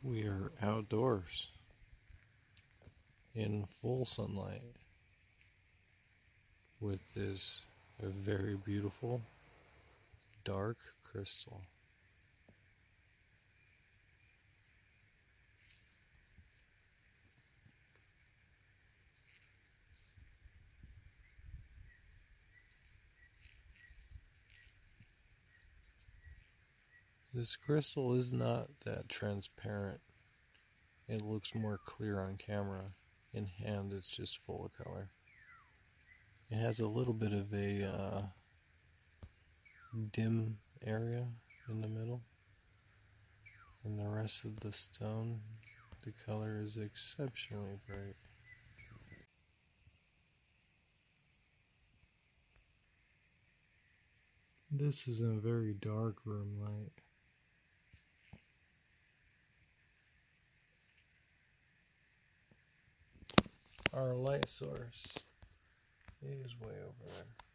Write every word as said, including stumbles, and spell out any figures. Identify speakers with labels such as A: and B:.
A: We are outdoors in full sunlight with this very beautiful dark crystal. This crystal is not that transparent. It looks more clear on camera. In hand, it's just full of color. It has a little bit of a uh, dim area in the middle, and the rest of the stone, the color is exceptionally bright. This is a very dark room light. Our light source is way over there.